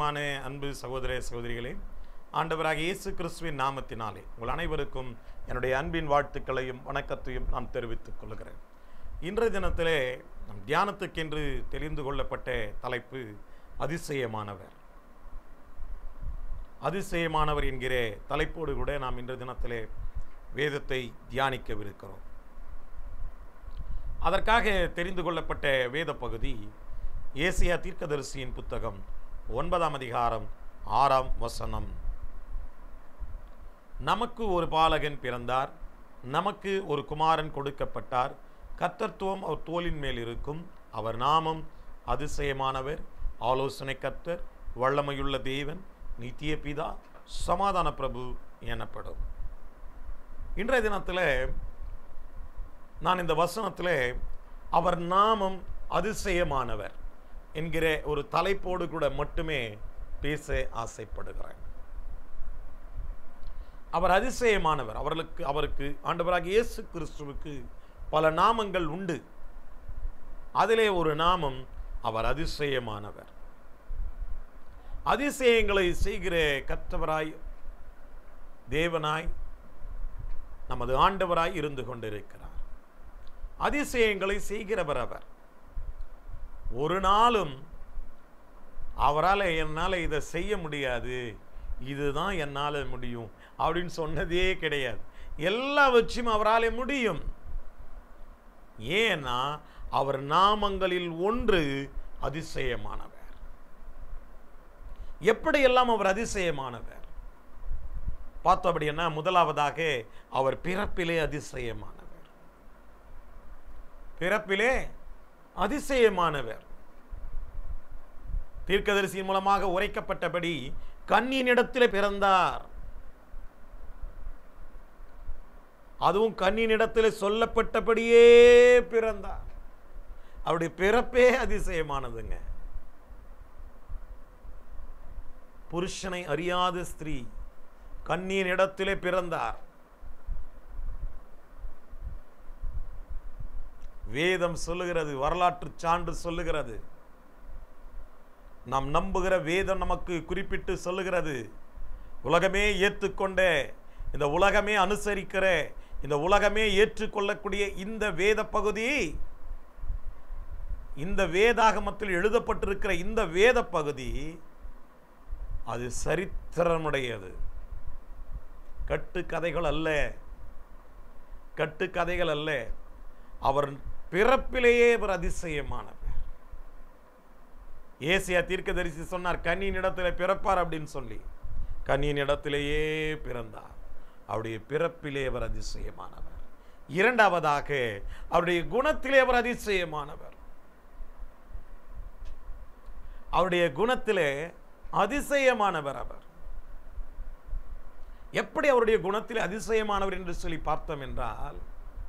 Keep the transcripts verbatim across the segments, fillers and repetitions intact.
பிரியமான அன்பு சகோதர சகோதரிகளே, ஆண்டவராக இயேசு கிறிஸ்துவின் நாமத்தினாலே உங்கள் அனைவருக்கும் என்னுடைய அன்பின் வாழ்த்துக்களையும் வணக்கத்தையும் நான் தெரிவித்துக் கொள்கிறேன். இன்றைய தினத்திலே நம் தியானத்துக்கென்று தெரிந்து கொள்ளப்பட்ட தலைப்பு அதிசயமானவர். அதிசயமானவர் என்கிற தலைப்போடு கூட நாம் இன்றைய தினத்திலே வேதத்தை தியானிக்கவிருக்கிறோம். அதற்காக தெரிந்து கொள்ளப்பட்ட வேத பகுதி ஏசியா தீர்க்கதரிசியின் புத்தகம் ஒன்பதாம் அதிகாரம் ஆறாம் வசனம். நமக்கு ஒரு பாலகன் பிறந்தார், நமக்கு ஒரு குமாரன் கொடுக்கப்பட்டார், கர்த்தத்துவம் அவர் தோளின் மேல் இருக்கும், அவர் நாமம் அதிசயமானவர், ஆலோசனை கர்த்தர், வல்லமையுள்ள தேவன், நித்திய பிதா, சமாதான பிரபு எனப்படும். இன்றைய தினத்தில் நான் இந்த வசனத்தில் அவர் நாமம் அதிசயமானவர் என்கிற ஒரு தலைப்போடு கூட மட்டுமே பேச ஆசைப்படுகிறேன். அவர் அதிசயமானவர். அவர்களுக்கு அவருக்கு ஆண்டவராகிய இயேசு கிறிஸ்துவுக்கு பல நாமங்கள் உண்டு. அதிலே ஒரு நாமம் அவர் அதிசயமானவர். அதிசயங்களை செய்கிற கர்த்தராய் தேவனாய் நமது ஆண்டவராய் இருந்து கொண்டிருக்கிறார். அதிசயங்களை செய்கிறவர் அவர். ஒரு நாளும் அவரால் என்னால் இதை செய்ய முடியாது, இதுதான் என்னால் முடியும் அப்படின்னு சொன்னதே கிடையாது. எல்லாவற்றையும் அவரால் முடியும். ஏன்னா அவர் நாமங்களில் ஒன்று அதிசயமானவர். எப்படியெல்லாம் அவர் அதிசயமானவர் பார்த்தபடின்னா, முதலாவதாக அவர் பிறப்பிலே அதிசயமானவர். பிறப்பிலே அதிசயமானவர். தீர்க்கதரிசியின் மூலமாக உரைக்கப்பட்டபடி கன்னியினிடத்திலே பிறந்தார். அதுவும் கன்னியினிடத்திலே சொல்லப்பட்டபடியே பிறந்தார். அவருடைய பிறப்பே அதிசயமானதுங்க. புருஷனை அறியாத ஸ்திரீ கன்னியினிடத்திலே பிறந்தார். வேதம் சொல்லுகிறது, வரலாற்று சான்று சொல்லுகிறது, நாம் நம்புகிற வேதம் நமக்கு குறிப்பிட்டு சொல்லுகிறது. உலகமே ஏற்றுக்கொண்ட, இந்த உலகமே அனுசரிக்கிற, இந்த உலகமே ஏற்றுக்கொள்ளக்கூடிய இந்த வேத பகுதி, இந்த வேதாகமத்தில் எழுதப்பட்டிருக்கிற இந்த வேத பகுதி அது சரித்திரமுடையது. கட்டுக்கதைகள் அல்ல, கட்டுக்கதைகள் அல்ல. அவர் பிறப்பிலேயே அவர் அதிசயமானவர். ஏசியா தீர்க்கதரிசி சொன்னார், கன்னியின் இடத்திலே பிறப்பார் அப்படின்னு சொல்லி. கன்னியின் இடத்திலேயே பிறந்தார். அவருடைய பிறப்பிலே அவர் அதிசயமானவர். இரண்டாவதாக அவருடைய குணத்திலே அவர் அதிசயமானவர். அவருடைய குணத்திலே அதிசயமானவர் அவர். எப்படி அவருடைய குணத்திலே அதிசயமானவர் என்று சொல்லி பார்த்தோம் என்றால்,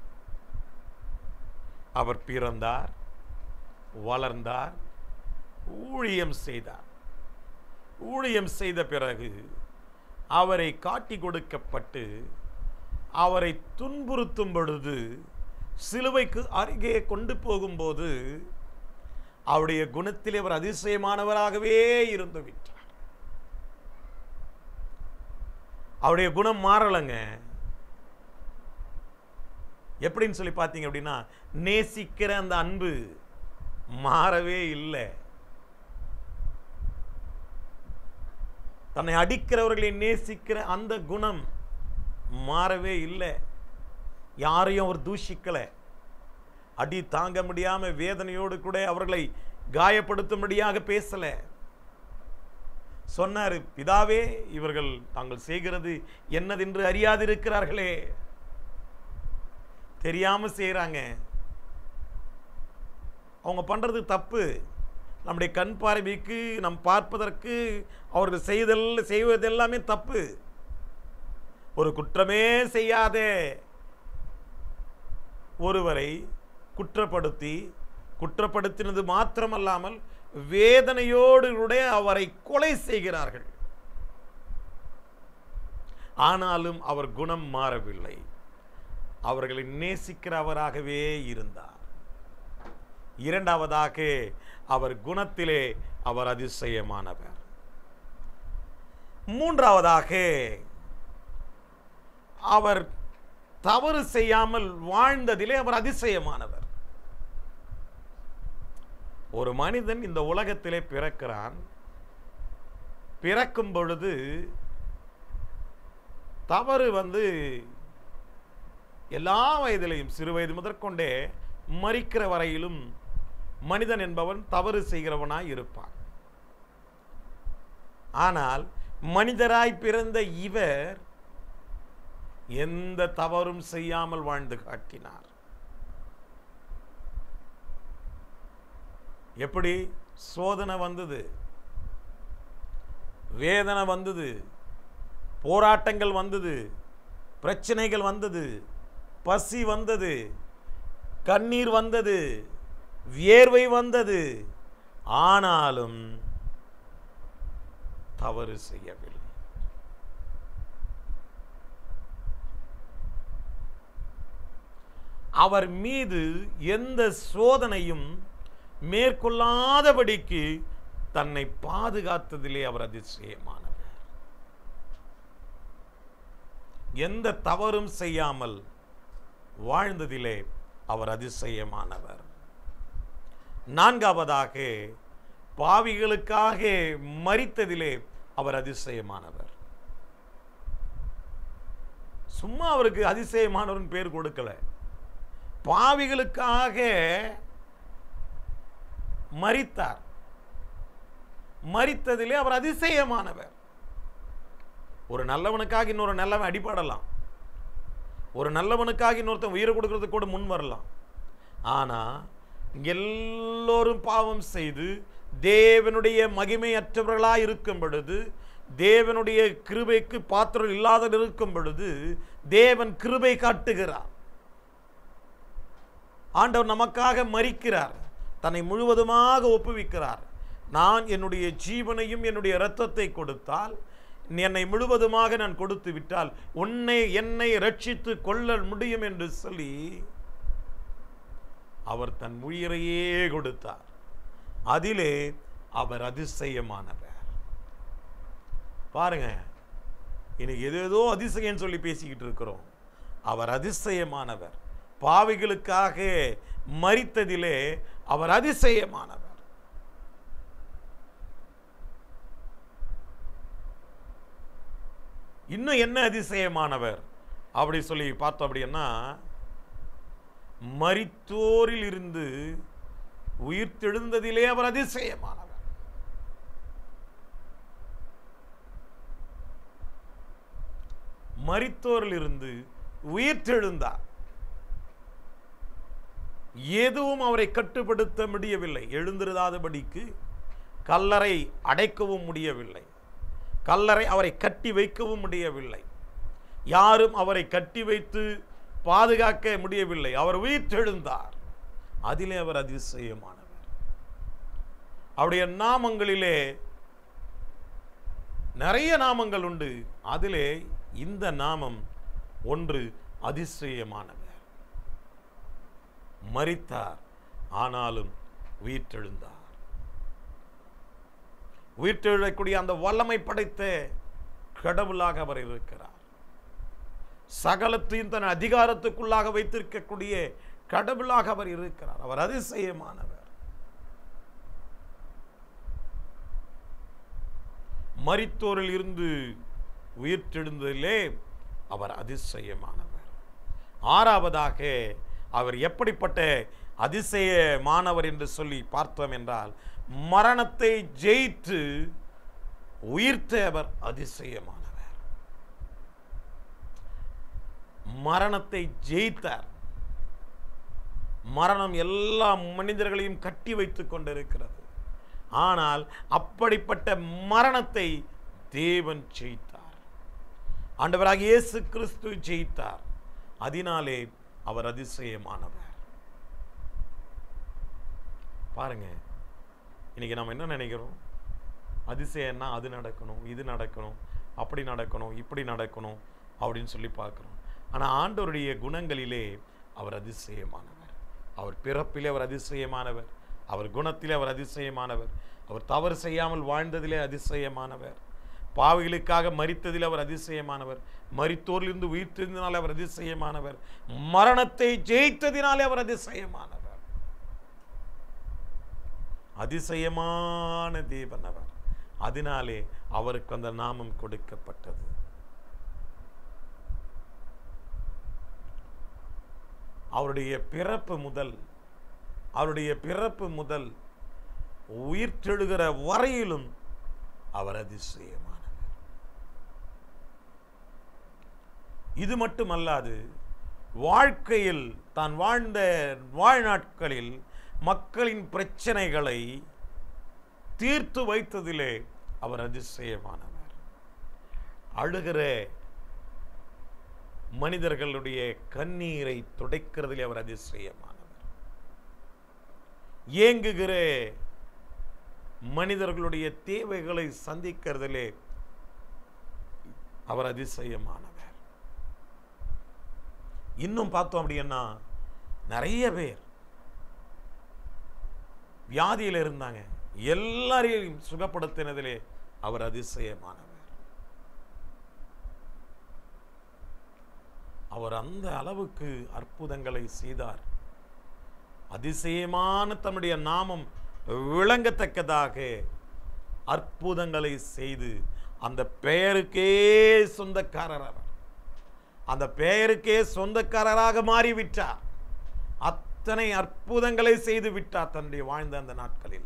அவர் பிறந்தார், வளர்ந்தார், ஊழியம் செய்தார். ஊழியம் செய்த பிறகு அவரை காட்டி கொடுக்கப்பட்டு அவரை துன்புறுத்தும் பொழுது, சிலுவைக்கு அருகே கொண்டு போகும்போது அவருடைய குணத்திலே அவர் அதிசயமானவராகவே இருந்து விட்டார். அவருடைய குணம் மாறலைங்க. எப்படின்னு சொல்லி பார்த்தீங்க அப்படின்னா, நேசிக்கிற அந்த அன்பு மாறவே இல்லை. தன்னை அடிக்கிறவர்களை நேசிக்கிற அந்த குணம் மாறவே இல்லை. யாரையும் அவர் தூஷிக்கலை. அடி தாங்க முடியாம வேதனையோடு கூட அவர்களை காயப்படுத்தும்படியாக பேசல. சொன்னார், பிதாவே, இவர்கள் தாங்கள் செய்கிறது என்னதென்று அறியாதிருக்கிறார்களே. தெரியாம செய்யறாங்க. அவங்க பண்றது தப்பு. நம்முடைய கண் பார்வைக்கு நம் பார்ப்பதற்கு அவர்கள் செய்தல் செய்வதெல்லாமே தப்பு. ஒரு குற்றமே செய்யாத ஒருவரை குற்றப்படுத்தி, குற்றப்படுத்தினது மாத்திரமல்லாமல் வேதனையோடு கூட அவரை கொலை செய்கிறார்கள். ஆனாலும் அவர் குணம் மாறவில்லை. அவர்களை நேசிக்கிறவராகவே இருந்தார். இரண்டாவதாக அவர் குணத்திலே அவர் அதிசயமானவர். மூன்றாவதாக அவர் தவறு செய்யாமல் வாழ்ந்ததிலே அவர் அதிசயமானவர். ஒரு மனிதன் இந்த உலகத்திலே பிறக்கிறான். பிறக்கும் பொழுது தவறு வந்து எல்லா வயதிலையும், சிறு வயது முதற்கொண்டே மரிக்கிற வரையிலும் மனிதன் என்பவன் தவறு செய்கிறவனாய் இருப்பான். ஆனால் மனிதராய் பிறந்த இவர் எந்த தவறும் செய்யாமல் வாழ்ந்து காட்டினார். எப்படி? சோதனை வந்தது, வேதனை வந்தது, போராட்டங்கள் வந்தது, பிரச்சனைகள் வந்தது, பசி வந்தது, கண்ணீர் வந்தது, வியர்வை வந்தது. ஆனாலும் தவறு செய்யவில்லை. அவர் மீது எந்த சோதனையும் மேற்கொள்ளாதபடிக்கு தன்னை பாதுகாத்ததிலே அவர் அதிசயமானவர். எந்த தவறும் செய்யாமல் வாழ்ந்ததிலே அவர் அதிசயமானவர். நான்காவதாக பாவிகளுக்காக மரித்ததிலே அவர் அதிசயமானவர். சும்மா அவருக்கு அதிசயமானவரின் பேர் கொடுக்கல, பாவிகளுக்காக மரித்தார். மரித்ததிலே அவர் அதிசயமானவர். ஒரு நல்லவனுக்காக இன்னொரு நல்லவன் அடிபடலாம், ஒரு நல்லவனுக்காக இன்னொருத்தன் உயிரை கொடுக்கறதுக்கு கூட முன் வரலாம். ஆனா எல்லோரும் பாவம் செய்து தேவனுடைய மகிமையற்றவர்களாய் இருக்கும் பொழுது, தேவனுடைய கிருபைக்கு பாத்திரம் இல்லாத இருக்கும் பொழுது தேவன் கிருபை காட்டுகிறார். ஆண்டவர் நமக்காக மரிக்கிறார், தன்னை முழுவதுமாக ஒப்புவிக்கிறார். நான் என்னுடைய ஜீவனையும் என்னுடைய இரத்தத்தை கொடுத்தால், என்னை முழுவதுமாக நான் கொடுத்து விட்டால் உன்னை என்னை ரட்சித்து கொள்ள முடியும் என்று சொல்லி அவர் தன் உயிரையே கொடுத்தார். அதிலே அவர் அதிசயமானவர். பாருங்க, இன்னைக்கு ஏதேதோ அதிசயம் சொல்லி பேசிக்கிட்டு இருக்கிறோம். அவர் அதிசயமானவர். பாவிகளுக்காக மரித்ததிலே அவர் அதிசயமானவர். இன்னும் என்ன அதிசயமானவர் அப்படி சொல்லி பார்த்தோம் அப்படின்னா, மரித்தோரில் இருந்து உயிர்த்தெழுந்ததிலே அவர் அதிசயமானவர். மரித்தோரில் இருந்து உயிர்த்தெழுந்தார். எதுவும் அவரை கட்டுப்படுத்த முடியவில்லை. எழுந்திருந்தாதபடிக்கு கல்லறை அடைக்கவும் முடியவில்லை, கல்லறை அவரை கட்டி வைக்கவும் முடியவில்லை, யாரும் அவரை கட்டி வைத்து பாதுகாக்க முடியவில்லை. அவர் உயிர்த்தெழுந்தார். அதிலே அவர் அதிசயமானவர். அவருடைய நாமங்களிலே நிறைய நாமங்கள் உண்டு. அதிலே இந்த நாமம் ஒன்று, அதிசயமானவர். மரித்தார், ஆனாலும் உயிர்த்தெழுந்தார். உயிர்த்தெழக்கூடிய அந்த வல்லமை படைத்த கடவுளாக அவர் இருக்கிறார். சகலத்தையும் தன் அதிகாரத்துக்குள்ளாக வைத்திருக்கக்கூடிய கடவுளாக அவர் இருக்கிறார். அவர் அதிசயமானவர். மரித்தோரில் இருந்து உயிர்த்தெழுந்ததிலே அவர் அதிசயமானவர். ஆறாவதாக அவர் எப்படிப்பட்ட அதிசயமானவர் என்று சொல்லி பார்த்தோம் என்றால், மரணத்தை ஜெயித்து உயிர்த்த அவர் அதிசயமானவர். மரணத்தை ஜெயித்தார். மரணம் எல்லா மனிதர்களையும் கட்டி வைத்துக் கொண்டிருக்கிறது. ஆனால் அப்படிப்பட்ட மரணத்தை தேவன் ஜெயித்தார். ஆண்டவராகிய இயேசு கிறிஸ்து ஜெயித்தார். அதனாலே அவர் அதிசயமானவர். பாருங்க, இன்னைக்கு நம்ம என்ன நினைக்கிறோம்? அதிசயம்னா அது நடக்கணும், இது நடக்கணும், அப்படி நடக்கணும், இப்படி நடக்கணும் அப்படின்னு சொல்லி பார்க்கிறோம். ஆனால் ஆண்டவருடைய குணங்களிலே அவர் அதிசயமானவர். அவர் பிறப்பிலே அவர் அதிசயமானவர். அவர் குணத்திலே அவர் அதிசயமானவர். அவர் தவறு செய்யாமல் வாழ்ந்ததிலே அதிசயமானவர். பாவிகளுக்காக மரித்ததில் அவர் அதிசயமானவர், மரித்தோரிலிருந்து உயிர்த்ததினால் அவர் அதிசயமானவர், மரணத்தை ஜெயித்ததினாலே அவர் அதிசயமானவர். அதிசயமான தேவன் அவர். அதனாலே அவருக்கு அந்த நாமம் கொடுக்கப்பட்டது. அவருடைய பிறப்பு முதல் அவருடைய பிறப்பு முதல் உயிர்த்தெழுகிற வரையிலும் அவர் அதிசயமானவர். இது மட்டுமல்லாது, வாழ்க்கையில் தான் வாழ்ந்த வாழ்நாட்களில் மக்களின் பிரச்சனைகளை தீர்த்து வைத்ததிலே அவர் அதிசயமானவர். அழுகிற மனிதர்களுடைய கண்ணீரை துடைக்கிறதிலே அவர் அதிசயமானவர். ஏங்குகிற மனிதர்களுடைய தேவைகளை சந்திக்கிறதிலே அவர் அதிசயமானவர். இன்னும் பார்த்தோம் அப்படின்னா, நிறைய பேர் வியாதியில் இருந்தாங்க, எல்லாரையும் சுகப்படுத்தினதிலே அவர் அதிசயமானவர். அவர் அந்த அளவுக்கு அற்புதங்களை செய்தார். அதிசயமான தம்முடைய நாமம் விளங்கத்தக்கதாக அற்புதங்களை செய்து அந்த பெயருக்கே சொந்தக்காரர், அந்த பெயருக்கே சொந்தக்காரராக மாறிவிட்டார். அத்தனை அற்புதங்களை செய்து விட்டார் தன்னுடைய வாழ்ந்த அந்த நாட்களில்.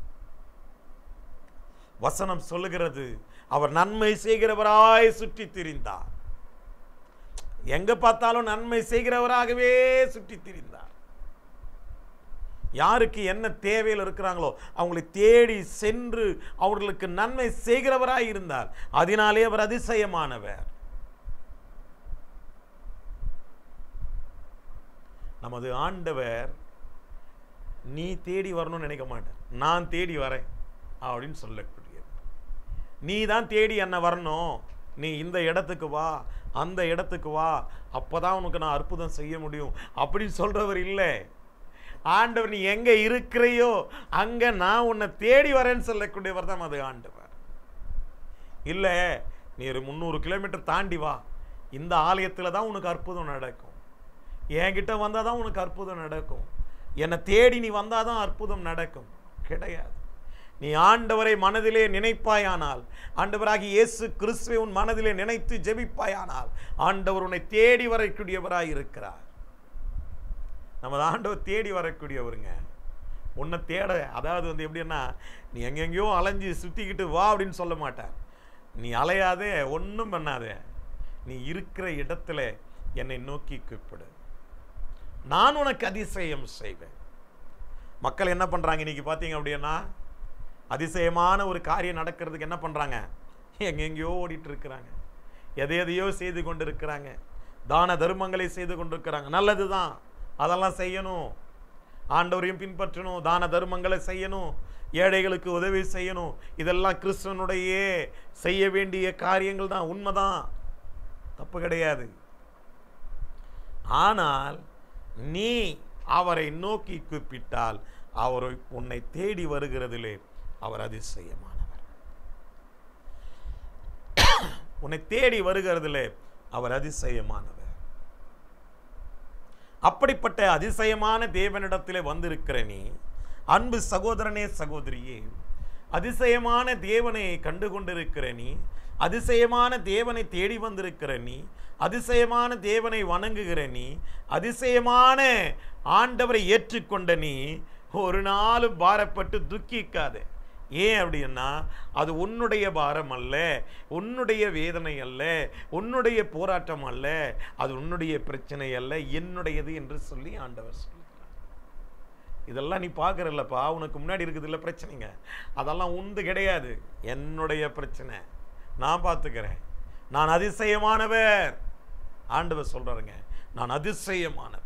வசனம் சொல்லுகிறது, அவர் நன்மை செய்கிறவராய் சுற்றி திரிந்தார். எங்க பார்த்தாலும் நன்மை செய்கிறவராகவே சுற்றி திரிந்தார். யாருக்கு என்ன தேவையில் இருக்கிறாங்களோ அவங்களை தேடி சென்று அவர்களுக்கு நன்மை செய்கிறவராய் இருந்தார். அதனாலே அவர் அதிசயமானவர். நமது ஆண்டவர் நீ தேடி வரணும்னு நினைக்க மாட்டேன், நான் தேடி வரேன் அப்படின்னு சொல்லக்கூடியது. நீ தான் தேடி என்ன வரணும், நீ இந்த இடத்துக்கு வா, அந்த இடத்துக்கு வா, அப்பதான் உனக்கு நான் அற்புதம் செய்ய முடியும் அப்படின்னு சொல்றவர் இல்லை. ஆண்டவர் நீ எங்க இருக்கிறையோ அங்க நான் உன்னை தேடி வரேன்னு சொல்லக்கூடியவர் தான் அது ஆண்டவர். இல்லை, நீ ஒரு முந்நூறு கிலோமீட்டர் தாண்டி வா, இந்த ஆலயத்தில் தான் உனக்கு அற்புதம் நடக்கும், என்கிட்ட வந்தால் தான் உனக்கு அற்புதம் நடக்கும், என்னை தேடி நீ வந்தால் தான் அற்புதம் நடக்கும். கிடையாது. நீ ஆண்டவரை மனதிலே நினைப்பாயானால், ஆண்டவராகி இயேசு கிறிஸ்துவை உன் மனதிலே நினைத்து ஜெபிப்பாயானால், ஆண்டவர் உன்னை தேடி வரக்கூடியவராய் இருக்கிறார். நமது ஆண்டவர் தேடி வரக்கூடியவருங்க. உன்னை தேட, அதாவது வந்து எப்படின்னா, நீ எங்கெங்கேயோ அலைஞ்சி சுற்றிக்கிட்டு வா அப்படின்னு சொல்ல மாட்டார். நீ அலையாதே, ஒன்றும் பண்ணாதே, நீ இருக்கிற இடத்துல என்னை நோக்கி கூப்பிடு, நான் உனக்கு அதிசயம் செய்வேன். மக்கள் என்ன பண்ணுறாங்க இன்னைக்கு பார்த்தீங்க அப்படின்னா, அதிசயமான ஒரு காரியம் நடக்கிறதுக்கு என்ன பண்ணுறாங்க, எங்கெங்கேயோ ஓடிட்டு இருக்கிறாங்க, எதை எதையோ செய்து கொண்டு இருக்கிறாங்க, தான தர்மங்களை செய்து கொண்டு இருக்கிறாங்க. நல்லது தான், அதெல்லாம் செய்யணும், ஆண்டவரையும் பின்பற்றணும், தான தர்மங்களை செய்யணும், ஏழைகளுக்கு உதவி செய்யணும். இதெல்லாம் கிறிஸ்துவனுடைய செய்ய வேண்டிய காரியங்கள் தான், உண்மைதான், தப்பு கிடையாது. ஆனால் நீ அவரை நோக்கி கூப்பிட்டால் அவர் உன்னை தேடி வருகிறதிலே அவர் அதிசயமானவர். உன்னை தேடி வருகிறதிலே அவர் அதிசயமானவர். அப்படிப்பட்ட அதிசயமான தேவனிடத்திலே வந்திருக்கிற நீ, அன்பு சகோதரனே சகோதரியே, அதிசயமான தேவனை கண்டு கொண்டிருக்கிற நீ, அதிசயமான தேவனை தேடி வந்திருக்கிற நீ, அதிசயமான தேவனை வணங்குகிற நீ, அதிசயமான ஆண்டவரை ஏற்றுக்கொண்ட நீ, ஒரு நாளும் பாரப்பட்டு துக்கிக்காதே. ஏன் அப்படின்னா, அது உன்னுடைய பாரம் அல்ல, உன்னுடைய வேதனை அல்ல, உன்னுடைய போராட்டம் அல்ல, அது உன்னுடைய பிரச்சனை அல்ல, என்னுடையது என்று சொல்லி ஆண்டவர் சொல்லுகிறார். இதெல்லாம் நீ பார்க்குறல்லப்பா, உனக்கு முன்னாடி இருக்குது இல்லை பிரச்சனைங்க, அதெல்லாம் உந்து கிடையாது, என்னுடைய பிரச்சனை, நான் பார்த்துக்கிறேன், நான் அதிசயமானவர். ஆண்டவர் சொல்றாருங்க, நான் அதிசயமானவர்.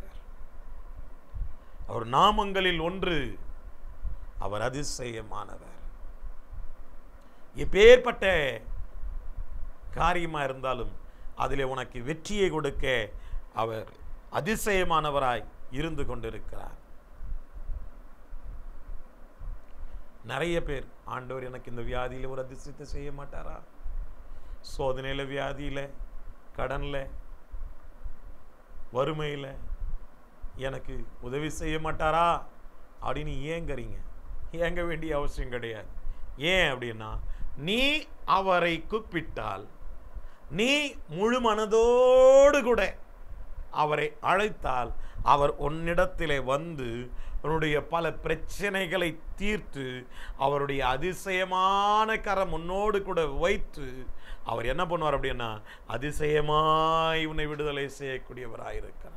அவர் நாமங்களில் ஒன்று, அவர் அதிசயமானவர். எப்பேற்பட்ட காரியமா இருந்தாலும் அதிலே உனக்கு வெற்றியை கொடுக்க அவர் அதிசயமானவராய் இருந்து கொண்டிருக்கிறார். நிறைய பேர், ஆண்டவர் எனக்கு இந்த வியாதியில் ஒரு அதிசயத்தை செய்ய மாட்டாரா, சோதனையில், வியாதியில், கடனில், வறுமையில் எனக்கு உதவி செய்ய மாட்டாரா அப்படின்னு ஏங்கறீங்க. ஏங்க வேண்டிய அவசியம் கிடையாது. ஏன் அப்படின்னா, நீ அவரை கூப்பிட்டால், நீ முழு மனதோடு கூட அவரை அழைத்தால், அவர் உன்னிடத்திலே வந்து உன்னுடைய பல பிரச்சனைகளை தீர்த்து அவருடைய அதிசயமான கரம் உன்னோடு கூட வைத்து அவர் என்ன பண்ணுவார் அப்படின்னா, அதிசயமாய் உன்னை விடுதலை செய்யக்கூடியவராயிருக்கிறார்.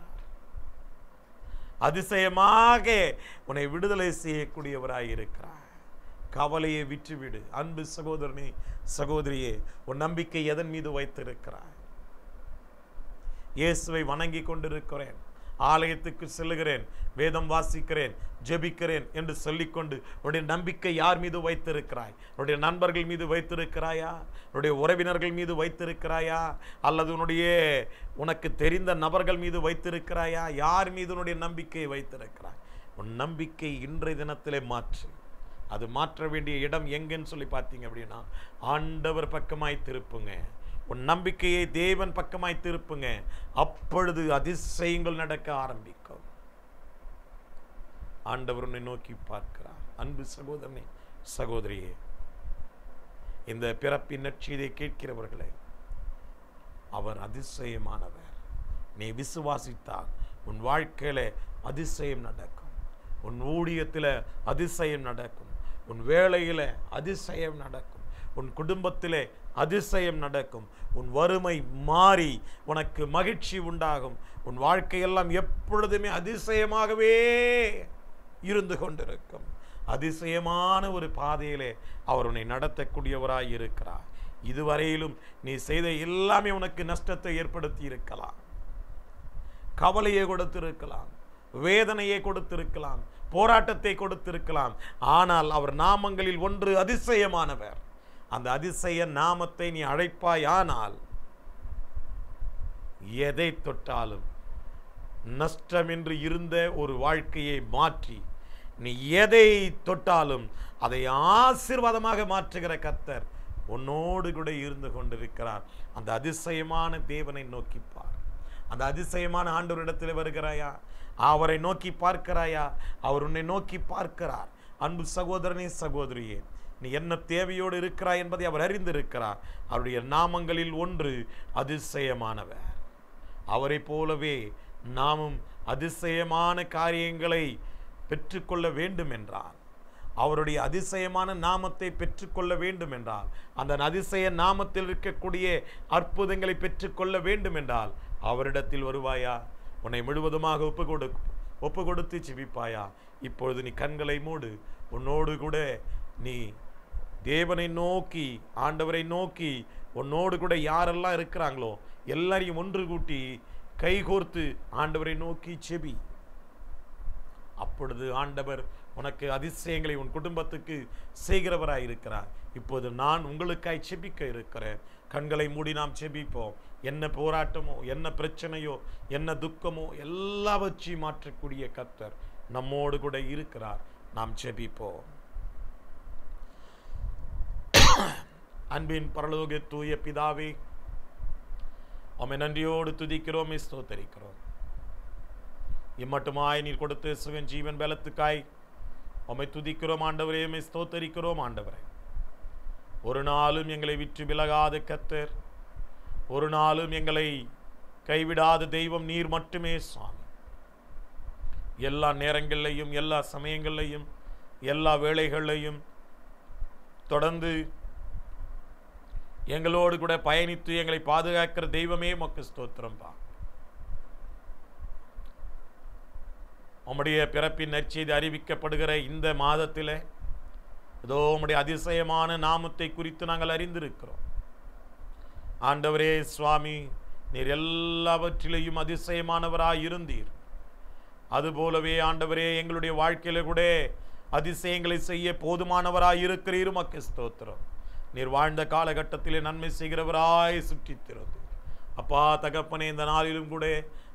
அதிசயமாக உன்னை விடுதலை செய்யக்கூடியவராயிருக்கிறார். கவலையை விட்டுவிடு. அன்பு சகோதரனே, சகோதரியே, உன் நம்பிக்கை எதன் மீது வைத்திருக்கிறாய்? இயேசுவை வணங்கி கொண்டிருக்கிறேன், ஆலயத்துக்கு செல்லுகிறேன், வேதம் வாசிக்கிறேன், ஜெபிக்கிறேன் என்று சொல்லிக்கொண்டு உன்னுடைய நம்பிக்கை யார் மீது வைத்திருக்கிறாய்? உன்னுடைய நண்பர்கள் மீது வைத்திருக்கிறாயா? உன்னுடைய உறவினர்கள் மீது வைத்திருக்கிறாயா? அல்லது உன்னுடைய உனக்கு தெரிந்த நபர்கள் மீது வைத்திருக்கிறாயா? யார் மீது உன்னுடைய நம்பிக்கையை வைத்திருக்கிறாய்? உன் நம்பிக்கை இன்றைய தினத்திலே மாற்று. அது மாற்ற வேண்டிய இடம் எங்கன்னு சொல்லி பார்த்தீங்க அப்படின்னா, ஆண்டவர் பக்கமாய் திருப்புங்க. உன் நம்பிக்கையை தேவன் பக்கமாய் திருப்புங்க. அப்பொழுது அதிசயங்கள் நடக்க ஆரம்பிக்கும். ஆண்டவர் உன்னை நோக்கி பார்க்கிறார். அன்பு சகோதரனே, சகோதரியே, இந்த பிறப்பின் நற்செய்தியை கேட்கிறவர்களே, அவர் அதிசயமானவர். நீ விசுவாசித்தால் உன் வாழ்க்கையில அதிசயம் நடக்கும். உன் ஊழியத்தில் அதிசயம் நடக்கும். உன் வேலையில அதிசயம் நடக்கும். உன் குடும்பத்திலே அதிசயம் நடக்கும். உன் வறுமை மாறி உனக்கு மகிழ்ச்சி உண்டாகும். உன் வாழ்க்கையெல்லாம் எப்பொழுதுமே அதிசயமாகவே இருந்து கொண்டிருக்கும். அதிசயமான ஒரு பாதையிலே அவர் உன்னை நடத்தக்கூடியவராய் இருக்கிறார். இதுவரையிலும் நீ செய்த எல்லாமே உனக்கு நஷ்டத்தை ஏற்படுத்தி இருக்கலாம், கவலையை கொடுத்திருக்கலாம், வேதனையை கொடுத்திருக்கலாம், போராட்டத்தை கொடுத்திருக்கலாம். ஆனால் அவர் நாமங்களில் ஒன்று அதிசயமானவர். அந்த அதிசய நாமத்தை நீ அழைப்பாயானால் எதை தொட்டாலும் நஷ்டமின்றி இருந்த ஒரு வாழ்க்கையை மாற்றி, நீ எதை தொட்டாலும் அதை ஆசீர்வாதமாக மாற்றுகிற கர்த்தர் உன்னோடு கூட இருந்து கொண்டிருக்கிறார். அந்த அதிசயமான தேவனை நோக்கிப்பார். அந்த அதிசயமான ஆண்டவரிடத்தில் வருகிறாயா? அவரை நோக்கி பார்க்கிறாயா? அவர் உன்னை நோக்கி பார்க்கிறார். அன்பு சகோதரனே, சகோதரியே, நீ என்ன தேவையோடு இருக்கிறாய் என்பதை அவர் அறிந்திருக்கிறார். அவருடைய நாமங்களில் ஒன்று அதிசயமானவர். அவரை போலவே நாமும் அதிசயமான காரியங்களை பெற்றுக்கொள்ள வேண்டும் என்றால், அவருடைய அதிசயமான நாமத்தை பெற்றுக்கொள்ள வேண்டும் என்றால், அந்த அதிசய நாமத்தில் இருக்கக்கூடிய அற்புதங்களை பெற்றுக்கொள்ள வேண்டும் என்றால் அவரிடத்தில் வருவாயா? உன்னை முழுவதுமாக ஒப்பு கொடு ஒப்பு கொடுத்து ஜெபிப்பாயா? இப்பொழுது நீ கண்களை மூடு. உன்னோடு கூட நீ தேவனை நோக்கி, ஆண்டவரை நோக்கி, உன்னோடு கூட யாரெல்லாம் இருக்கிறாங்களோ எல்லாரையும் ஒன்று கூட்டி கைகோர்த்து ஆண்டவரை நோக்கி ஜெபி. அப்பொழுது ஆண்டவர் உனக்கு அதிசயங்களை உன் குடும்பத்துக்கு செய்கிறவராய் இருக்கிறார். இப்போது நான் உங்களுக்காய் ஜெபிக்க இருக்கிறேன். கண்களை மூடி நாம் ஜெபிப்போம். என்ன போராட்டமோ, என்ன பிரச்சனையோ, என்ன துக்கமோ எல்லாவற்றையும் மாற்றக்கூடிய கர்த்தர் நம்மோடு கூட இருக்கிறார். நாம் ஜெபிப்போம். அன்பின் பரலோக தூய பிதாவே, உம்மை நன்றியோடு துதிக்கிறோம், ஸ்தோத்தரிக்கிறோம். இம்மட்டுமாய் நீர் கொடுத்த சுகன் ஜீவன் பலத்துக்காய் உம்மை துதிக்கிறோம் ஆண்டவரே, உம்மை ஸ்தோத்தரிக்கிறோம் ஆண்டவரே. ஒரு நாளும் எங்களை விட்டு விலகாத கர்த்தர், ஒரு நாளும் எங்களை கைவிடாத தெய்வம் நீர் மட்டுமே சுவாமி. எல்லா நேரங்களிலையும், எல்லா சமயங்களிலையும், எல்லா வேளைகளிலையும் தொடர்ந்து எங்களோடு கூட பயணித்து எங்களை பாதுகாக்கிற தெய்வமே உமக்கு ஸ்தோத்திரம் பா. உம்முடைய பிறப்பின் நற்செய்தி அறிவிக்கப்படுகிற இந்த மாதத்தில் ஏதோ உம்முடைய அதிசயமான நாமத்தை குறித்து நாங்கள் அறிந்திருக்கிறோம். ஆண்டவரே சுவாமி, நீர் எல்லாவற்றிலையும் அதிசயமானவராய் இருந்தீர். அதுபோலவே ஆண்டவரே, எங்களுடைய வாழ்க்கையில கூட அதிசயங்களை செய்ய போதுமானவராய் இருக்கிறீர். உமக்கு ஸ்தோத்திரம். நீர் வாழ்ந்த காலகட்டத்திலே நன்மை செய்கிறவராய் சுற்றித் திறந்தீர். அப்பா தகப்பனே, இந்த நாளிலும் கூட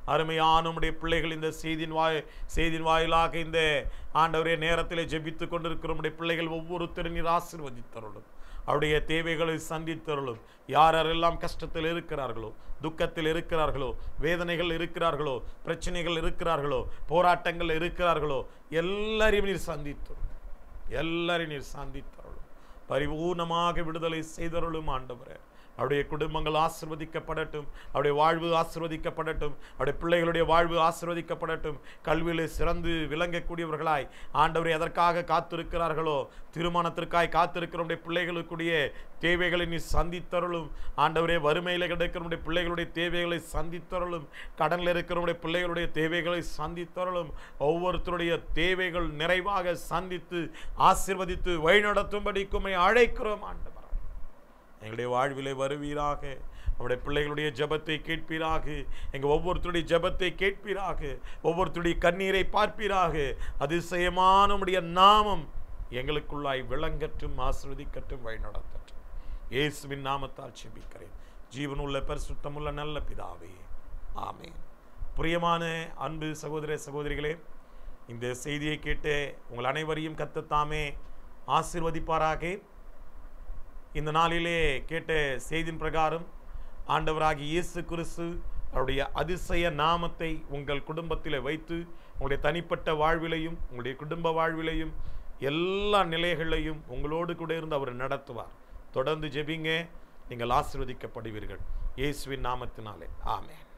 அருமையான உம்முடைய பிள்ளைகள் இந்த செய்தியின் வாய் செய்தியின் வாயிலாக இந்த ஆண்டவரே நேரத்தில் ஜெபித்து கொண்டிருக்கிற உம்முடைய பிள்ளைகள் ஒவ்வொருத்தரும் நீர் ஆசீர்வதித்தருளும். அவருடைய தேவைகளை சந்தித்தருளும். யார் யாரெல்லாம் கஷ்டத்தில் இருக்கிறார்களோ, துக்கத்தில் இருக்கிறார்களோ, வேதனைகள் இருக்கிறார்களோ, பிரச்சனைகள் இருக்கிறார்களோ, போராட்டங்கள் இருக்கிறார்களோ, எல்லாரையும் நீர் சந்தித்தருளும். எல்லாரையும் நீர் சந்தித்தருளும். பரிபூர்ணமாக விடுதலை செய்தருளும் ஆண்டவரே. அவருடைய குடும்பங்கள் ஆசீர்வதிக்கப்படட்டும். அவருடைய வாழ்வு ஆசீர்வதிக்கப்படட்டும். அவருடைய பிள்ளைகளுடைய வாழ்வு ஆசீர்வதிக்கப்படட்டும். கல்வியில் சிறந்து விளங்கக்கூடியவர்களாய் ஆண்டவரை எதற்காக காத்திருக்கிறார்களோ, திருமணத்திற்காய் காத்திருக்கிறவருடைய பிள்ளைகளுக்குடைய தேவைகளை நீ சந்தித்தருளும். ஆண்டவரே, வறுமையில் கிடைக்கிறவருடைய பிள்ளைகளுடைய தேவைகளை சந்தித்தருளும். கடனில் இருக்கிறவருடைய பிள்ளைகளுடைய தேவைகளை சந்தித்தருளும். ஒவ்வொருத்தருடைய தேவைகள் நிறைவாக சந்தித்து ஆசீர்வதித்து வழிநடத்தும்படிக்குமே அழைக்கிறோம் ஆண்டவர். எங்களுடைய வாழ்விலே வருவீராக. அவருடைய பிள்ளைகளுடைய ஜெபத்தை கேட்பீராக. எங்கள் ஒவ்வொருத்தருடைய ஜெபத்தை கேட்பீராக. ஒவ்வொருத்தருடைய கண்ணீரை பார்ப்பீராக. அதிசயமான உம்முடைய நாமம் எங்களுக்குள்ளாய் விளங்கட்டும், ஆசீர்வதிக்கட்டும், வழிநடத்தட்டும். இயேசுவின் நாமத்தால் ஜெபிக்கிறேன் ஜீவனுள்ள பரிசுத்தமுள்ள நல்ல பிதாவே, ஆமென். பிரியமான அன்பு சகோதர சகோதரிகளே, இந்த செய்தியை கேட்டு உங்கள் அனைவரையும் கர்த்தர் ஆசீர்வதிப்பாராக. இந்த நாளிலே கேட்ட செய்தியின் பிரகாரம் ஆண்டவராகிய இயேசு கிறிஸ்து அவருடைய அதிசய நாமத்தை உங்கள் குடும்பத்தில் வைத்து உங்களுடைய தனிப்பட்ட வாழ்விலையும் உங்களுடைய குடும்ப வாழ்விலையும் எல்லா நிலைகளையும் உங்களோடு கூட இருந்து அவர் நடத்துவார். தொடர்ந்து ஜெபிங்க, நீங்கள் ஆசீர்வதிக்கப்படுவீர்கள். இயேசுவின் நாமத்தினாலே ஆமென்.